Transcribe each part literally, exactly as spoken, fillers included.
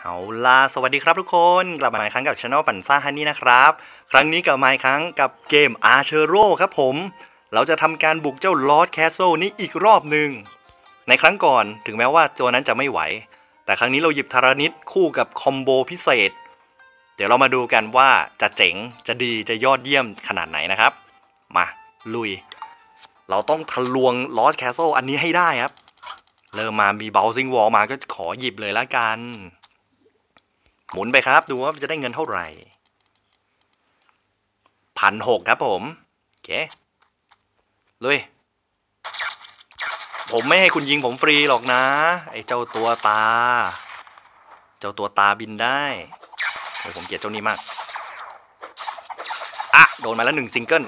เอาล่ะสวัสดีครับทุกคนกลับมาอีกครั้งกับช anel ปั่นซ่าฮันนี่นะครับครั้งนี้กลับมาอีกครั้งกับเกม Archero ครับผมเราจะทำการบุกเจ้า Lost Castle นี้อีกรอบหนึ่งในครั้งก่อนถึงแม้ว่าตัวนั้นจะไม่ไหวแต่ครั้งนี้เราหยิบธารณิตคู่กับคอมโบพิเศษเดี๋ยวเรามาดูกันว่าจะเจ๋งจะดีจะยอดเยี่ยมขนาดไหนนะครับมาลุยเราต้องทะลวง Lost Castle อันนี้ให้ได้ครับเริ่มมามี Bouncing Wall มาก็ขอหยิบเลยละกันหมุนไปครับดูว่าจะได้เงินเท่าไหร่พันหกครับผมโอเคลุยผมไม่ให้คุณยิงผมฟรีหรอกนะไอ้เจ้าตัวตาเจ้าตัวตาบินได้โอ้ยผมเกลียดเจ้านี้มากอ่ะโดนมาแล้วหนึ่งซิงเกิล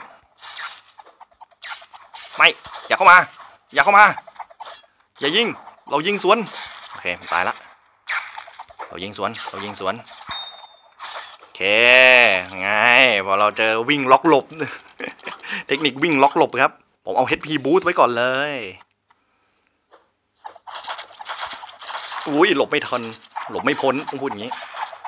ไม่อย่าเข้ามาอย่าเข้ามาอย่ายิงเรายิงสวนโอเคตายละเรายิงสวนเรายิงสวนโอเคไงพอเราเจอวิ่งล็อกหลบ เทคนิควิ่งล็อกหลบครับผมเอา เอช พี boost ไว้ก่อนเลยอุ้ยหลบไม่ทันหลบไม่พ้นต้องพูดอย่างนี้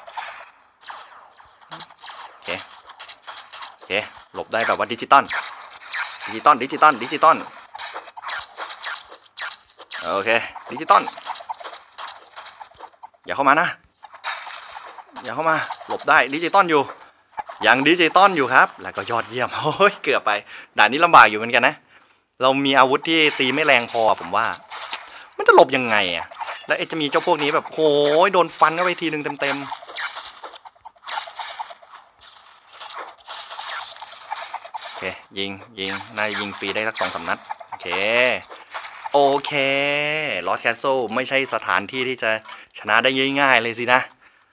โอเคโอเคหลบได้แบบว่าดิจิตอลดิจิตอลดิจิตอลดิจิตอลโอเคดิจิตอลอย่าเข้ามานะอย่าเข้ามาหลบได้ดิจิตอลอยู่ยังดิจิตอลอยู่ครับแล้วก็ยอดเยี่ยมโอ้ยเกือบไปด่านนี้ลำบากอยู่เหมือนกันนะเรามีอาวุธที่ตีไม่แรงพอผมว่ามันจะหลบยังไงอ่ะแล้วจะมีเจ้าพวกนี้แบบโอ้ยโดนฟันเข้าไปทีนึงเต็มๆโอเคยิงยิงน่าจะยิงฟรีได้สักสองสามนัดโอเคโอเคลอสแคสเซิลไม่ใช่สถานที่ที่จะชนะได้ง่ายๆเลยสินะ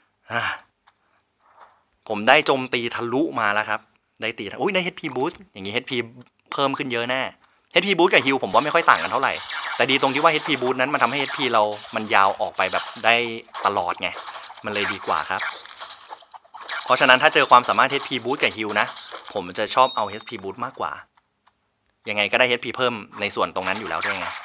ผมได้โจมตีทะลุมาแล้วครับได้ตีอุ้ยได้ เอช พี boost อย่างนี้ เอช พี เพิ่มขึ้นเยอะแน่ เอช พี boost กับ heal ผมว่าไม่ค่อยต่างกันเท่าไหร่แต่ดีตรงที่ว่า เอช พี boost นั้นมันทำให้ เอช พี เรามันยาวออกไปแบบได้ตลอดไงมันเลยดีกว่าครับเพราะฉะนั้นถ้าเจอความสามารถ เอช พี boost กับ heal นะผมจะชอบเอา เอช พี boost มากกว่ายังไงก็ได้ เอช พี เพิ่มในส่วนตรงนั้นอยู่แล้วด้วยไง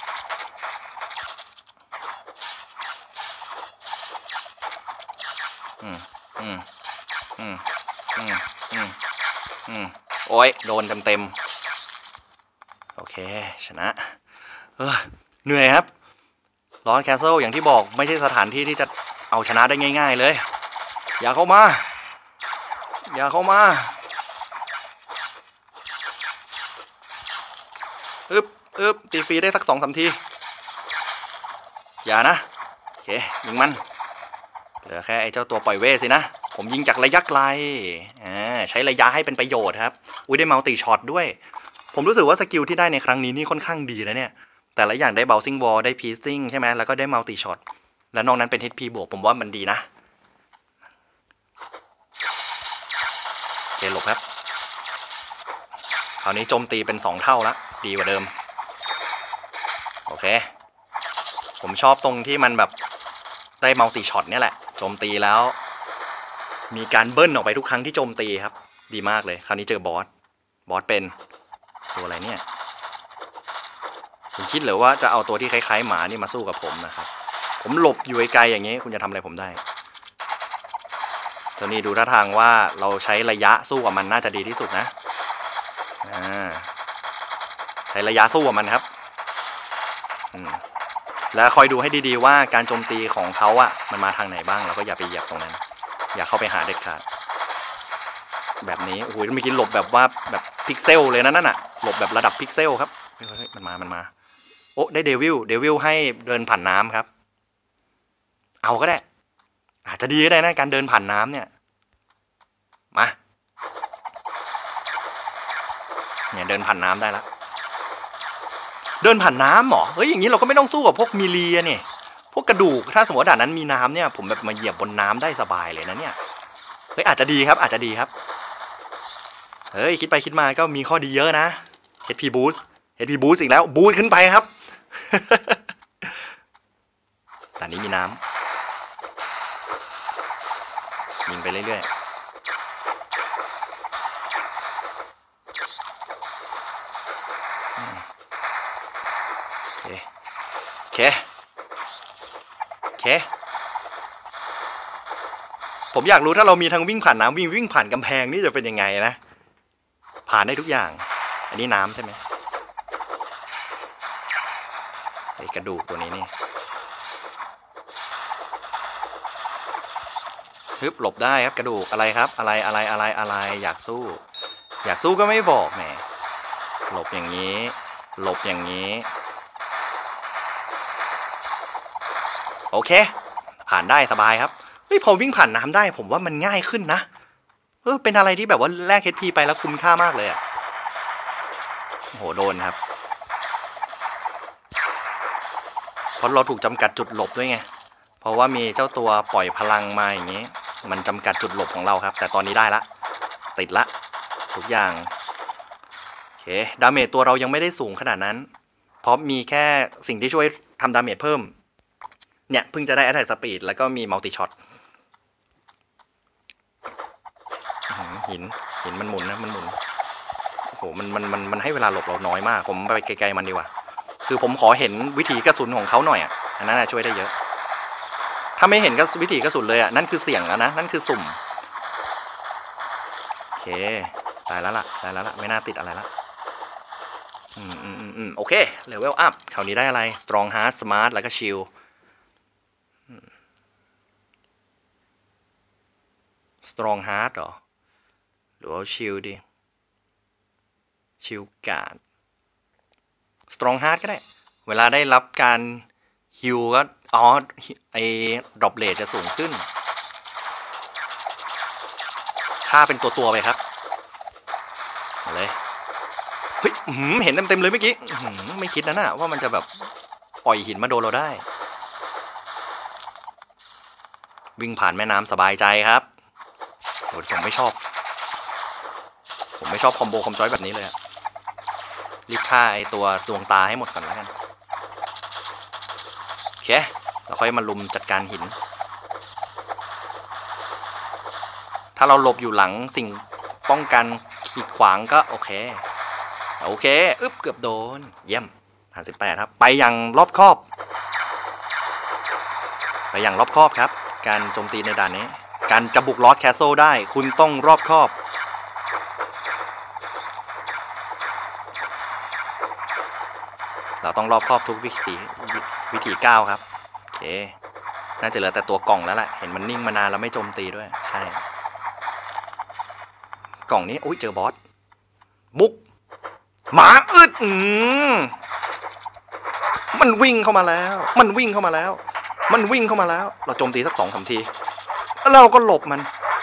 อืมอืมอืมอืมอืมอืมโอ้ยโดนเต็มเต็มโอเคชนะเออเหนื่อยครับลอสแคสเซิลอย่างที่บอกไม่ใช่สถานที่ที่จะเอาชนะได้ง่ายๆเลยอย่าเข้ามาอย่าเข้ามาอึบอึบตีฟรีได้สักสองสามทีอย่านะโอเคยิงมันเหลือแค่ไอ้เจ้าตัวปล่อยเวทสินะผมยิงจากระยะไกลอ่าใช้ระยะให้เป็นประโยชน์ครับอุ้ยได้มัลติช็อตด้วยผมรู้สึกว่าสกิลที่ได้ในครั้งนี้นี่ค่อนข้างดีนะเนี่ยแต่ละอย่างได้ bouncing wall ได้ piercing ใช่ไหมแล้วก็ได้ multi shot แล้วนอกนั้นเป็น เอช พี บวกผมว่ามันดีนะโอเคหลบครับคราวนี้โจมตีเป็นสองเท่าละดีกว่าเดิมโอเคผมชอบตรงที่มันแบบได้ multi shot เนี่ยแหละโจมตีแล้วมีการเบิ้ลออกไปทุกครั้งที่โจมตีครับดีมากเลยคราวนี้เจอบอสบอสเป็นตัวอะไรเนี่ยคุณคิดหรือว่าจะเอาตัวที่คล้ายๆหมานี่มาสู้กับผมนะครับผมหลบอยู่ไกลๆอย่างนี้คุณจะทำอะไรผมได้ตัวนี้ดูท่าทางว่าเราใช้ระยะสู้กับมันน่าจะดีที่สุดนะอ่าใช้ระยะสู้กับมันครับแล้วคอยดูให้ดีๆว่าการโจมตีของเขาอะมันมาทางไหนบ้างเราก็อย่าไปเหยียบตรงนั้นอย่าเข้าไปหาเด็ดขาดแบบนี้โอ้โหเมื่อกี้หลบแบบว่าแบบพิกเซลเลยนะนั่นน่ะหลบแบบระดับพิกเซลครับเฮ้ยมันมามันมาโอ้ได้เดวิลเดวิลให้เดินผ่านน้ำครับเอาก็ได้อาจจะดีก็ได้นะการเดินผ่านน้ำเนี่ยมาเนี่ยเดินผ่านน้ำได้แล้วเดินผ่านน้ำหรอเฮ้ยอย่างนี้เราก็ไม่ต้องสู้กับพวกมิเลียเนี่ยพวกกระดูกถ้าสมมติด่านนั้นมีน้ำเนี่ยผมแบบมาเหยียบบนน้ำได้สบายเลยนะเนี่ยเฮ้ยอาจจะดีครับอาจจะดีครับเฮ้ยคิดไปคิดมาก็มีข้อดีเยอะนะ เอช พี boost เอช พี boost อีกแล้วบูสต์ขึ้นไปครับแต่นี้มีน้ำยิงไปเรื่อยๆโอเคโอเคโอเคผมอยากรู้ถ้าเรามีทั้งวิ่งผ่านน้ำวิ่งวิ่งผ่านกำแพงนี่จะเป็นยังไงนะผ่านได้ทุกอย่างอันนี้น้ำใช่ไหมไอ้กระดูกตัวนี้นี่ฮึบหลบได้ครับกระดูกอะไรครับอะไรอะไรอะไรอะไรอยากสู้อยากสู้ก็ไม่บอกแหมหลบอย่างนี้หลบอย่างนี้โอเคผ่านได้สบายครับเฮ้ยพอวิ่งผ่านน้ำได้ผมว่ามันง่ายขึ้นนะเออเป็นอะไรที่แบบว่าแลก เอช พี ไปแล้วคุ้มค่ามากเลยอ่ะโหโดนครับเพราะเราถูกจำกัดจุดหลบด้วยไงเพราะว่ามีเจ้าตัวปล่อยพลังมาอย่างนี้มันจำกัดจุดหลบของเราครับแต่ตอนนี้ได้ละติดละทุกอย่างโอเคดาเมจตัวเรายังไม่ได้สูงขนาดนั้นเพราะมีแค่สิ่งที่ช่วยทำดาเมจเพิ่มเนี่ยเพิ่งจะได้ Attack Speed แล้วก็มี Multi Shot หินหินมันหมุนนะมันหมุนโอ้โหมันมันมันมันให้เวลาหลบเราน้อยมากผมไปไกลๆมันดีกว่าคือผมขอเห็นวิถีกระสุนของเขาหน่อยอ่ะอันนั้นช่วยได้เยอะถ้าไม่เห็นก็วิถีกระสุนเลยอ่ะนั่นคือเสี่ยงแล้วนะนั่นคือสุ่มโอเคตายแล้วล่ะตายแล้วล่ะไม่น่าติดอะไรละอืมอืมอืมอืมโอเคเลเวลอัพคราวนี้ได้อะไร Strong Heart Smart แล้วก็ Shield Strong Heart หรอหรือว่า Shield ดิ Shield Guard Strong Heart ก็ได้เวลาได้รับการฮิวก็อ๋อไอ้ดรอปเรทจะสูงขึ้นค่าเป็นตัวตัวไปครับมาเลยเฮ้ยเห็นเต็มๆเลยเมื่อกี้ไม่คิดนะน่ะว่ามันจะแบบปล่อยหินมาโดนเราได้วิ่งผ่านแม่น้ำสบายใจครับผมไม่ชอบผมไม่ชอบคอมโบคอมจอยแบบนี้เลยรีบฆ่าไอตัวดวงตาให้หมดก่อนแล้วกันโอเคเราค่อยมาลุมจัดการหินถ้าเราหลบอยู่หลังสิ่งป้องกันขีดขวางก็โอเคโอเคอึ๊บเกือบโดนเยี่ยมผ่านสิบแปดครับไปอย่างรอบคอบไปอย่างรอบคอบครับการโจมตีในด่านนี้การจะบุกลอสแคสเซิลได้คุณต้องรอบคอบเราต้องรอบคอบทุกวิธีวิธีก้าวครับโอเคน่าจะเหลือแต่ตัวกล่องแล้วแหละเห็นมันนิ่งมานานแล้วไม่โจมตีด้วยใช่กล่องนี้อุ้ยเจอบอสบุกหมาอึดอืมมันวิ่งเข้ามาแล้วมันวิ่งเข้ามาแล้วมันวิ่งเข้ามาแล้วเราโจมตีสักสองสามทีแล้วเราก็หลบมัน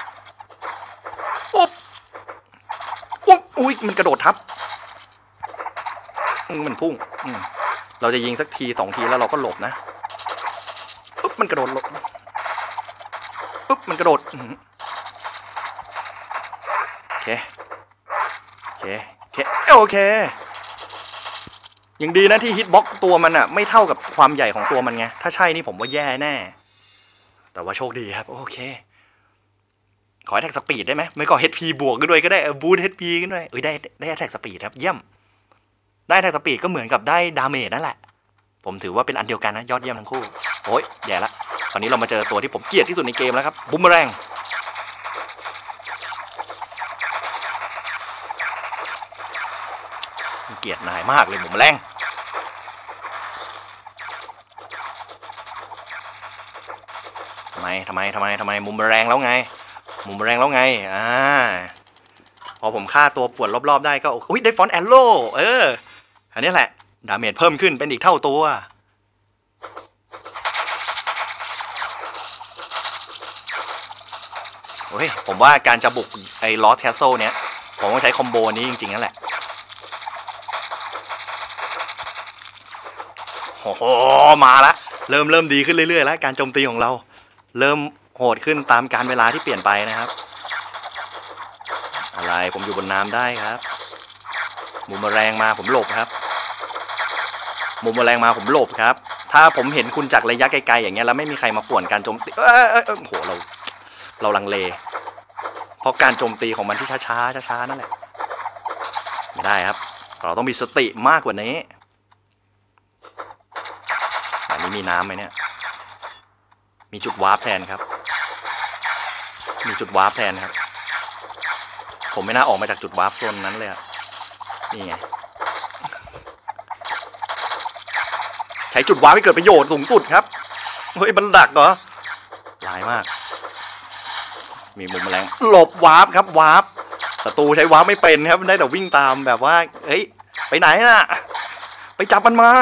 อุ๊บอุ๊บอุ้ยมันกระโดดทับมันพุ่งเราจะยิงสักทีสองทีแล้วเราก็หลบนะปุ๊บมันกระโดดหลบปุ๊บมันกระโดดโอเคโอเคโอเคโอเคยังดีนะที่ฮิตบ็อกตัวมันอ่ะไม่เท่ากับความใหญ่ของตัวมันไงถ้าใช่นี่ผมว่าแย่แน่แต่ว่าโชคดีครับโอเคขอแท็กสปีดได้ไหมไม่ก็ เอช พี บวกกันด้วยก็ได้บูท เอช พี กันด้วยเอ้ยได้ได้แท็กสปีดครับเยี่ยมได้แท็กสปีดก็เหมือนกับได้ดาเมจนั่นแหละผมถือว่าเป็นอันเดียวกันนะยอดเยี่ยมทั้งคู่โอ้ยแย่ละตอนนี้เรามาเจอตัวที่ผมเกลียดที่สุดในเกมแล้วครับบูมเมอแรงเกลียดนายมากเลยบูมเมอแรงทำไมทำไมทำไมทำไมบูมเมอแรงแล้วไงบูมเมอแรงแล้วไงอ่าพอผมฆ่าตัวปวดรอบๆได้ก็อุ้ยได้ฟอนต์แอโร่เอออันนี้แหละดาเมจเพิ่มขึ้นเป็นอีกเท่าตัวโอ้ยผมว่าการจะบุกไอ้ลอสแคสเซิลเนี้ยผมต้องใช้คอมโบนี้จริงๆนั่นแหละโอ้โหมาละเริ่มเริ่มดีขึ้นเรื่อยๆแล้วการโจมตีของเราเริ่มโหดขึ้นตามการเวลาที่เปลี่ยนไปนะครับอะไรผมอยู่บนน้ำได้ครับมุมแรงมาผมหลบครับมุมแรงมาผมหลบครับถ้าผมเห็นคุณจากระยะไกลๆอย่างเงี้ยแล้วไม่มีใครมาป่วนการโจมตีเออเออโอ้โหเราเราลังเลเพราะการโจมตีของมันที่ช้าๆช้าๆนั่นแหละไม่ได้ครับเราต้องมีสติมากกว่านี้อันนี้มีน้ำไหมเนี่ยมีจุดวาร์ปแทนครับมีจุดวาร์ปแทนครับผมไม่น่าออกมาจากจุดวาร์ปโซนนั้นเลยอะนี่ไงใช้จุดวาร์ปให้เกิดประโยชน์สูงสุดครับเฮ้ยมันดักเหรอร้ายมากมีมุมแมลงหลบวาร์ปครับวาร์ปศัตรูใช้วาร์ปไม่เป็นครับได้แต่วิ่งตามแบบว่าเฮ้ยไปไหนน่ะไปจับมันมา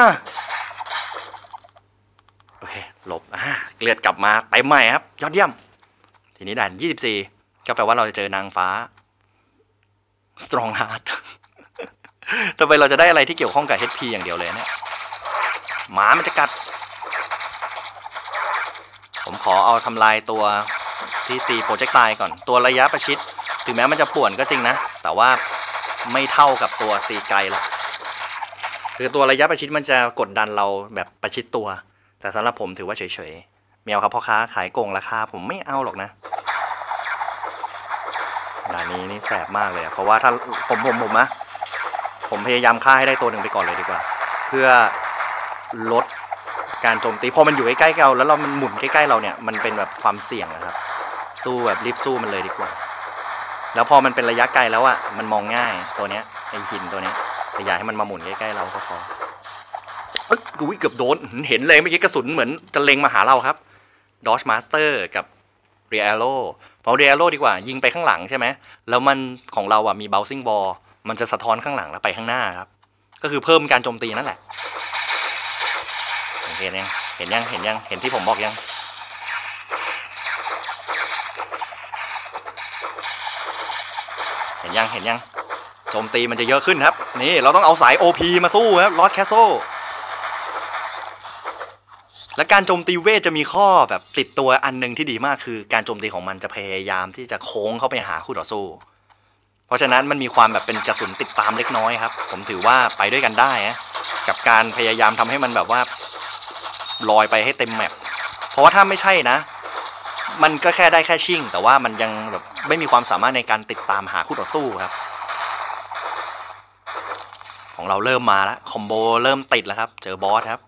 โอเคหลบอ่าเกลียดกลับมาไปใหม่ครับยอดเยี่ยมทีนี้ด่านยี่สิบสี่ก็แปลว่าเราจะเจอนางฟ้า strong heart ต่อไปเราจะได้อะไรที่เกี่ยวข้องกับ เอช พี อย่างเดียวเลยเนี่ยหมามันจะกัดผมขอเอาทำลายตัวที่ตีโปรเจกต์ไลน์ก่อนตัวระยะประชิดถึงแม้มันจะป่วนก็จริงนะแต่ว่าไม่เท่ากับตัวตีไกลหรอกคือตัวระยะประชิดมันจะกดดันเราแบบประชิดตัวแต่สำหรับผมถือว่าเฉยๆเมียวครับพ่อค้าขายโกงราคาผมไม่เอาหรอกนะด่านนี้นี่แสบมากเลยเพราะว่าถ้าผมผมผมนะผมพยายามฆ่าให้ได้ตัวหนึ่งไปก่อนเลยดีกว่าเพื่อลดการโจมตีพอมันอยู่ใกล้ๆเราแล้วเรามันหมุนใกล้ๆเราเนี่ยมันเป็นแบบความเสี่ยงนะครับสู้แบบรีบสู้มันเลยดีกว่าแล้วพอมันเป็นระยะไกลแล้วอ่ะมันมองง่ายตัวเนี้ยไอหินตัวเนี้ยแต่อย่าให้มันมาหมุนใกล้ๆเราก็พอเอ้ยกูเกือบโดนเห็นเลยเมื่อกี้กระสุนเหมือนจะเล็งมาหาเราครับดอชมาสเตอร์กับเรียโร่พอเรียโร่ดีกว่ายิงไปข้างหลังใช่ไหมแล้วมันของเราอ่ะมีเบลซิ่งบอลมันจะสะท้อนข้างหลังแล้วไปข้างหน้าครับก็คือเพิ่มการโจมตีนั่นแหละเห็นยังเห็นยังเห็นยังเห็นที่ผมบอกยังเห็นยังเห็นยังโจมตีมันจะเยอะขึ้นครับนี่เราต้องเอาสาย โอ พี มาสู้ครับลอสแคสโซและการโจมตีเวทจะมีข้อแบบติดตัวอันนึงที่ดีมากคือการโจมตีของมันจะพยายามที่จะโค้งเข้าไปหาคู่ต่อสู้เพราะฉะนั้นมันมีความแบบเป็นกระสุนติดตามเล็กน้อยครับผมถือว่าไปด้วยกันได้นะกับการพยายามทำให้มันแบบว่าลอยไปให้เต็มแมปเพราะว่าถ้าไม่ใช่นะมันก็แค่ได้แค่ชิ่งแต่ว่ามันยังแบบไม่มีความสามารถในการติดตามหาคู่ต่อสู้ครับของเราเริ่มมาแล้วคอมโบเริ่มติดแล้วครับเจอบอสครับ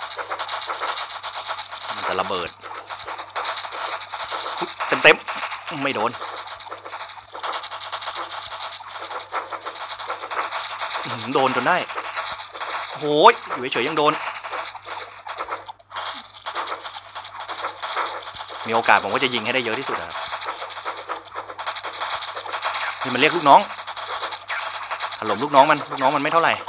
มันจะระเบิดเต็มเต็มไม่โดนโดนจนได้โอ้ยอยู่เฉยๆยังโดนมีโอกาสผมก็จะยิงให้ได้เยอะที่สุดครับนี่มันเรียกลูกน้องถล่มลูกน้องมันลูกน้องมันไม่เท่าไหร่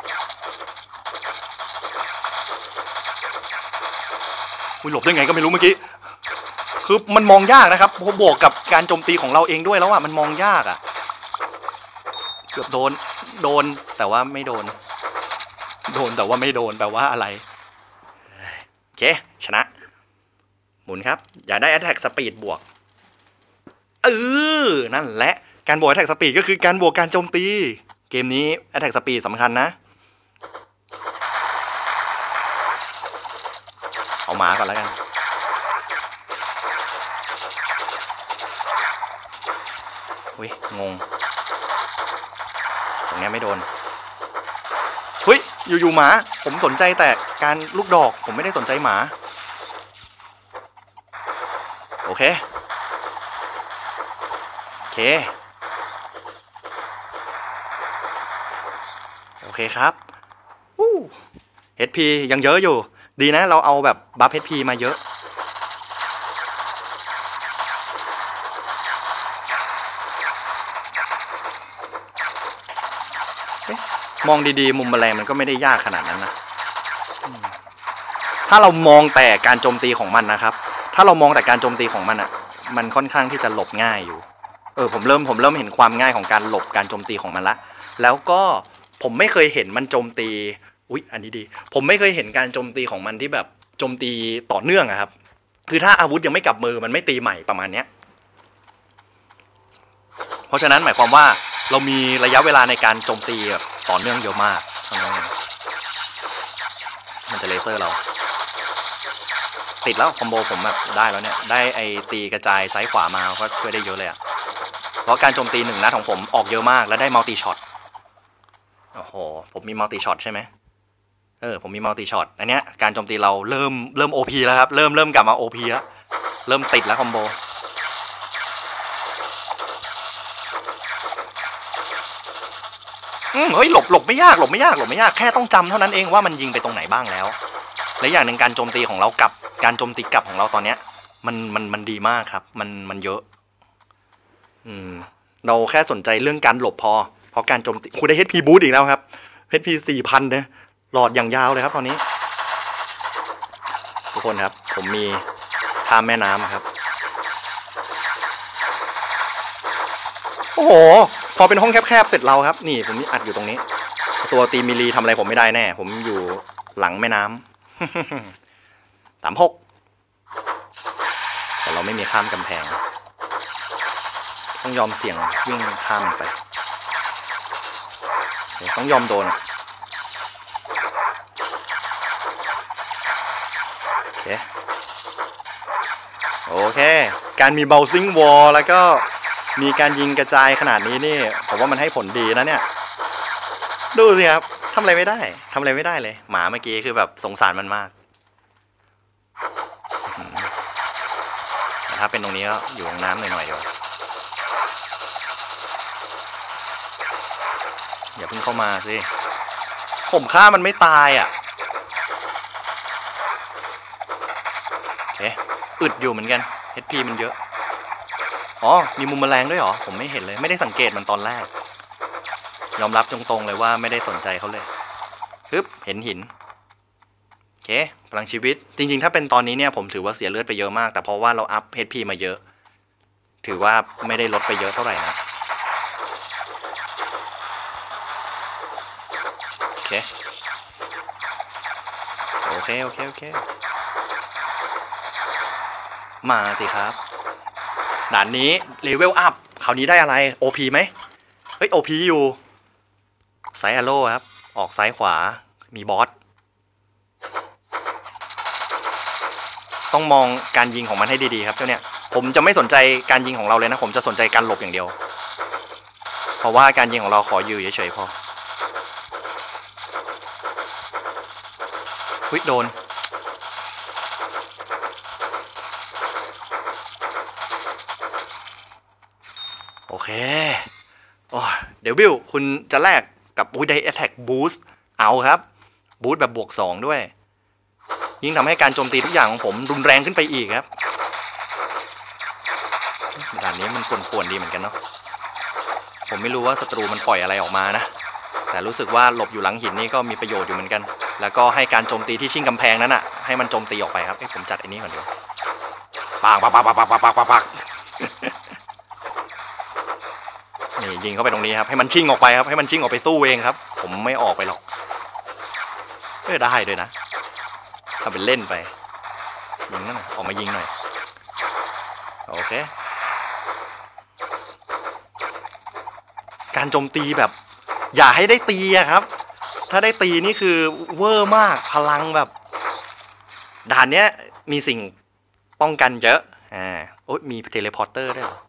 อุ้ยหลบได้ไงก็ไม่รู้เมื่อกี้คือมันมองยากนะครับพอบวกกับการโจมตีของเราเองด้วยแล้วอ่ะมันมองยากอ่ะเกือบโดนโดนแต่ว่าไม่โดนโดนแต่ว่าไม่โดนแปลว่าอะไรโอเคชนะหมุนครับอย่าได้ attack speed บวกเออนั่นแหละการบวก attack speed ก็คือการบวกการโจมตีเกมนี้ attack speed สำคัญนะเอาหมาก่อนแล้วกันอุ้ยงงตรงนี้ไม่โดนเฮ้ยอยู่ๆหมาผมสนใจแต่การลูกดอกผมไม่ได้สนใจหมาโอเคโอเคโอเคครับวู้ เอช พี ยังเยอะอยู่ดีนะเราเอาแบบบัฟ เอช พี มาเยอะมองดีๆมุมแมลงมันก็ไม่ได้ยากขนาดนั้นนะถ้าเรามองแต่การโจมตีของมันนะครับถ้าเรามองแต่การโจมตีของมันอ่ะมันค่อนข้างที่จะหลบง่ายอยู่เออผมเริ่มผมเริ่มเห็นความง่ายของการหลบการโจมตีของมันละแล้วก็ผมไม่เคยเห็นมันโจมตีอุ๊ยอันนี้ดีผมไม่เคยเห็นการโจมตีของมันที่แบบโจมตีต่อเนื่องอะครับคือถ้าอาวุธยังไม่กลับมือมันไม่ตีใหม่ประมาณเนี้ยเพราะฉะนั้นหมายความว่าเรามีระยะเวลาในการโจมตีแบบต่อเนื่องเยอะมากเท่านั้นมันจะเลเซอร์เราติดแล้วคอมโบผมแบบได้แล้วเนี่ยได้ไอตีกระจายซ้ายขวามาก็ช่วยได้เยอะเลยอะเพราะการโจมตีหนึ่งนัดของผมออกเยอะมากและได้มัลติช็อตโอ้โหผมมีมัลติช็อตใช่ไหมเออผมมีมัลติช็อตอันเนี้ยการโจมตีเราเริ่มเริ่ม โอ พี แล้วครับเริ่มเริ่มกลับมา โอ พี แล้วเริ่มติดแล้วคอมโบอืมเฮ้ยหลบหลบไม่ยากหลบไม่ยากหลบไม่ยากแค่ต้องจำเท่านั้นเองว่ามันยิงไปตรงไหนบ้างแล้วและอย่างหนึ่งการโจมตีของเรากับการโจมตีกลับของเราตอนเนี้ยมันมันมันดีมากครับมันมันเยอะอืมเราแค่สนใจเรื่องการหลบพอเพราะการโจมตีคุณได้ เอช พี boost อีกแล้วครับ เอช พี สี่พันเนี่ยหลอดอย่างยาวเลยครับตอนนี้ทุกคนครับผมมีข้ามแม่น้ำครับโอ้โหพอเป็นห้องแคบๆเสร็จเราครับนี่ผมอัดอยู่ตรงนี้ตัวตีมิลีทำอะไรผมไม่ได้แน่ผมอยู่หลังแม่น้ำสามหกแต่เราไม่มีข้ามกำแพงต้องยอมเสี่ยงวิ่งข้ามไปต้องยอมโดนโอเคโอเคการมีเบลซิงวอลแล้วก็มีการยิงกระจายขนาดนี้นี่ผมว่ามันให้ผลดีนะเนี่ยดูสิครับทำอะไรไม่ได้ทำอะไรไม่ได้เลยหมาเมื่อกี้คือแบบสงสารมันมากถ้าเป็นตรงนี้ก็อยู่ตรงน้ำหน่อยๆเดียวอย่าเพิ่งเข้ามาสิผมฆ่ามันไม่ตายอ่ะเอ๊ะอึดอยู่เหมือนกัน เอช พี มันเยอะอ๋อมีมุมแมลงด้วยเหรอผมไม่เห็นเลยไม่ได้สังเกตมันตอนแรกยอมรับตรงๆเลยว่าไม่ได้สนใจเขาเลยปึ๊บเห็นหินโอเคพลังชีวิตจริงๆถ้าเป็นตอนนี้เนี่ยผมถือว่าเสียเลือดไปเยอะมากแต่เพราะว่าเราอัพ เอช พี มาเยอะถือว่าไม่ได้ลดไปเยอะเท่าไหร่นะโอเคโอเคโอเคโอเคมาสิครับด่านนี้เลเวลอัพคราวนี้ได้อะไร โอ พี ไหมเฮ้ย โอ พี อยู่ไซส์แอโร่ครับออกซ้ายขวามีบอสต้องมองการยิงของมันให้ดีๆครับเจ้าเนี่ยผมจะไม่สนใจการยิงของเราเลยนะผมจะสนใจการหลบอย่างเดียวเพราะว่าการยิงของเราขอยื้อเฉยๆพอเฮ้ยโดนโอเคโอ้เดี๋ยวบิวคุณจะแลกกับอุ้ยได้ Attack Boost เอาครับบูสต์แบบบวกสองด้วยยิ่งทำให้การโจมตีทุกอย่างของผมรุนแรงขึ้นไปอีกครับด่านนี้มันป่วนๆดีเหมือนกันเนาะผมไม่รู้ว่าศัตรูมันปล่อยอะไรออกมานะแต่รู้สึกว่าหลบอยู่หลังหินนี่ก็มีประโยชน์อยู่เหมือนกันแล้วก็ให้การโจมตีที่ชิงกำแพงนั้นอ่ะให้มันโจมตีออกไปครับเอ้ผมจัดไอ้นี้ก่อนดีกว่าปังปังปังปังปังปังปังปังปังนี่ยิงเข้าไปตรงนี้ครับให้มันชิงออกไปครับให้มันชิงออกไปสู้เองครับผมไม่ออกไปหรอกเออได้ด้วยนะทำเป็นเล่นไปยิงนั่นออกมายิงหน่อยโอเคการโจมตีแบบอย่าให้ได้ตีอะครับถ้าได้ตีนี่คือเวอร์มากพลังแบบด่านเนี้ยมีสิ่งป้องกันเยอะอ่าโอ๊ยมีเทเลพอร์เตอร์ด้วยเหรอ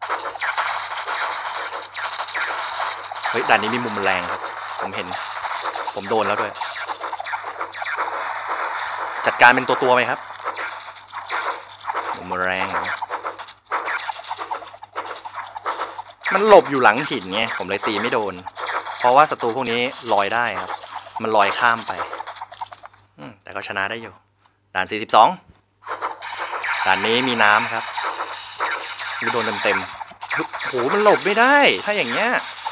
เฮ้ยด่านนี้มีมุมแรงครับผมเห็นผมโดนแล้วด้วยจัดการเป็นตัวตัวไหมครับมุมแรงมันหลบอยู่หลังหินไงผมเลยตีไม่โดนเพราะว่าศัตรูพวกนี้ลอยได้ครับมันลอยข้ามไปแต่ก็ชนะได้อยู่ด่านสี่สิบสองด่านนี้มีน้ำครับมีโดนเต็มๆโหมันหลบไม่ได้ถ้าอย่างเงี้ย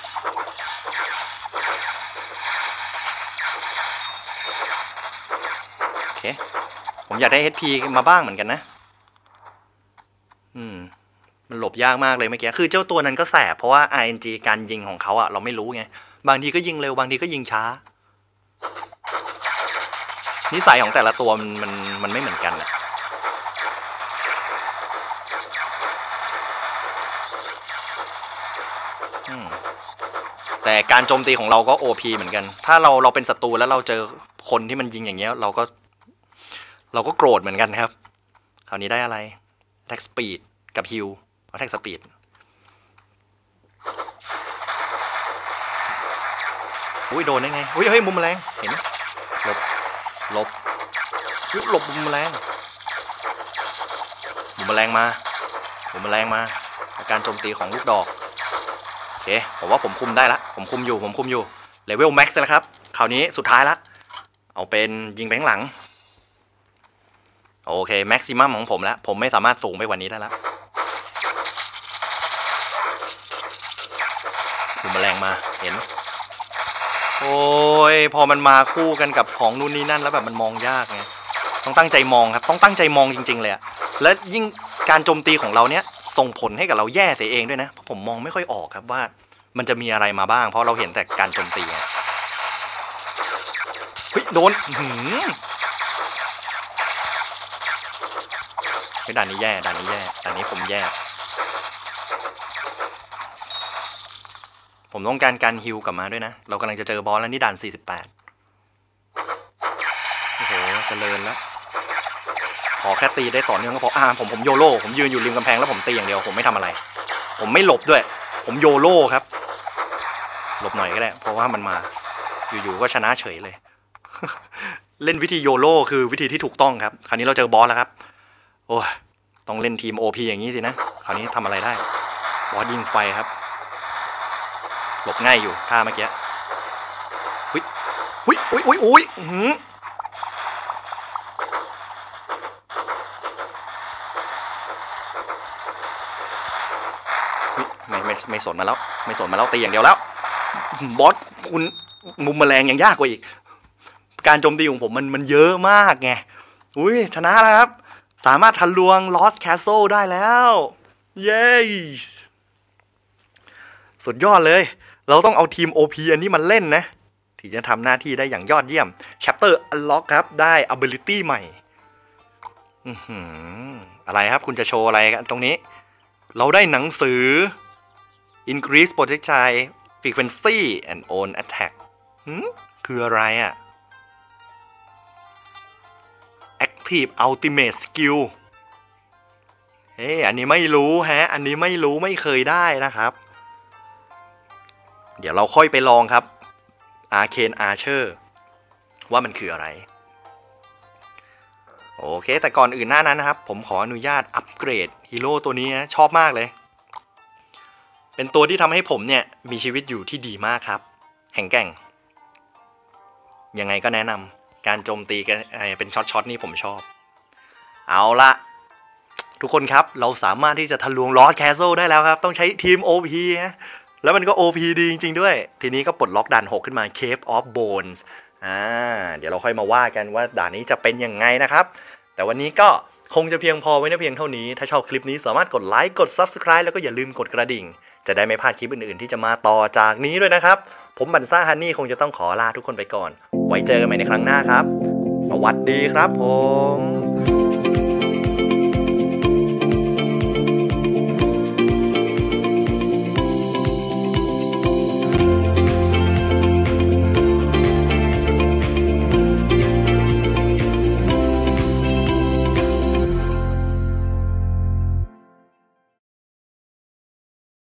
โอเคผมอยากได้ เอช พี มาบ้างเหมือนกันนะอืมมันหลบยากมากเลยเมื่อกี้คือเจ้าตัวนั้นก็แสบเพราะว่า อาร์ เอ็น จี การยิงของเขาอะเราไม่รู้ไงบางทีก็ยิงเร็วบางทีก็ยิงช้านิสัยของแต่ละตัวมันมันมันไม่เหมือนกันอะแต่การโจมตีของเราก็ โอ พี เหมือนกันถ้าเราเราเป็นศัตรูแล้วเราเจอคนที่มันยิงอย่างเงี้ยเราก็เราก็โกรธเหมือนกันครับคราวนี้ได้อะไร Attack Speed กับ Heal Attack Speed อุ้ยโดนได้ไงอุ้ยเฮ้ยมุมแมลงเห็นไหมหลบหลบหลบมุมแมลงมุมแมลงมามุมแมลงมาการโจมตีของลูกดอกโอเคผมว่าผมคุมได้ละผมคุมอยู่ผมคุมอยู่เลเวลแม็กซ์แล้วครับคราวนี้สุดท้ายละเอาเป็นยิงไปข้างหลังโอเคแม็กซิมัมของผมแล้วผมไม่สามารถสูงไปกว่านี้ได้แล้วดูแมลงมาเห็นโอ้ยพอมันมาคู่กันกับของนู่นนี่นั่นแล้วแบบมันมองยากไงต้องตั้งใจมองครับต้องตั้งใจมองจริงๆเลยอะและยิ่งการโจมตีของเราเนี้ยส่งผลให้กับเราแย่เสียเองด้วยนะเพราะผมมองไม่ค่อยออกครับว่ามันจะมีอะไรมาบ้างเพราะเราเห็นแต่การโจมตีเฮ้ยโดนหืมไอ้ด่านนี้แย่ด่านนี้แย่ด่านนี้ผมแย่ผมต้องการการฮิลกลับมาด้วยนะเรากำลังจะเจอบอสแล้วนี่ด่านสี่สิบแปดโอ้โหเจริญแล้วขอแค่ตีได้ต่อเนื่องก็พออ่าผมผมโยโร่ผมยืนอยู่ริมกำแพงแล้วผมตีอย่างเดียวผมไม่ทำอะไรผมไม่หลบด้วยผมโยโร่ครับหลบหน่อยก็ได้เพราะว่ามันมาอยู่ๆก็ชนะเฉยเลย เล่นวิธีโยโร่คือวิธีที่ถูกต้องครับคราวนี้เราเจอบอสแล้วครับโอ้ยต้องเล่นทีม โอ พี อย่างนี้สินะคราวนี้ทำอะไรได้บอสยิงไฟครับหลบง่ายอยู่ท่าเมื่อกี้หุ้ยหุ้ยหุ้ยหุ้ยหุ้ยหืมไม่ไม่ไม่สนมาแล้วไม่สนมาแล้วตีอย่างเดียวแล้วบอสคุณมุมแมลงยังยากกว่าอีกการโจมตีของผมมันมันเยอะมากไงอุ้ยชนะแล้วครับสามารถทะลวง Lost Castle ได้แล้วเย้สุดยอดเลยเราต้องเอาทีม โอ พี อันนี้มาเล่นนะถึงจะทำหน้าที่ได้อย่างยอดเยี่ยม Chapter Unlock ครับได้ Ability ใหม่อือหืออะไรครับคุณจะโชว์อะไรกันตรงนี้เราได้หนังสือ Increase Projectile Frequency and Own Attack หืมคืออะไรอ่ะ Active Ultimate Skill เฮ้อันนี้ไม่รู้ฮะอันนี้ไม่รู้ไม่เคยได้นะครับเดี๋ยวเราค่อยไปลองครับ Arcane Archer ว่ามันคืออะไรโอเคแต่ก่อนอื่นหน้านั้นนะครับผมขออนุญาตอัปเกรดฮีโร่ตัวนี้นะชอบมากเลยเป็นตัวที่ทำให้ผมเนี่ยมีชีวิตอยู่ที่ดีมากครับแข็งแกร่งยังไงก็แนะนำการโจมตีกันเป็นช็อตๆนี่ผมชอบเอาละทุกคนครับเราสามารถที่จะทะลวง Lost Castle ได้แล้วครับต้องใช้ทีม โอ พี นะแล้วมันก็ โอ พี ดีจริงๆด้วยทีนี้ก็ปลดล็อกด่านหกขึ้นมา Cave of Bones อ่าเดี๋ยวเราค่อยมาว่ากันว่าด่านนี้จะเป็นยังไงนะครับแต่วันนี้ก็คงจะเพียงพอไว้นะเพียงเท่านี้ถ้าชอบคลิปนี้สามารถกดไลค์กด ซับสไครบ์ แล้วก็อย่าลืมกดกระดิ่งจะได้ไม่พลาดคลิปอื่นๆที่จะมาต่อจากนี้ด้วยนะครับผมบันซ่าฮันนี่คงจะต้องขอลาทุกคนไปก่อนไว้เจอกันใหม่ในครั้งหน้าครับสวัสดีครับผม